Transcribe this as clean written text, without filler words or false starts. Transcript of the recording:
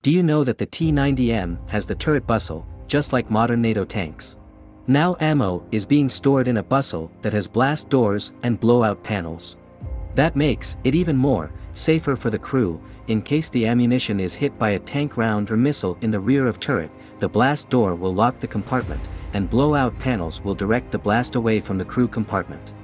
Do you know that the T-90M has the turret bustle, just like modern NATO tanks? Now ammo is being stored in a bustle that has blast doors and blowout panels. That makes it even more safer for the crew. In case the ammunition is hit by a tank round or missile in the rear of turret, the blast door will lock the compartment, and blowout panels will direct the blast away from the crew compartment.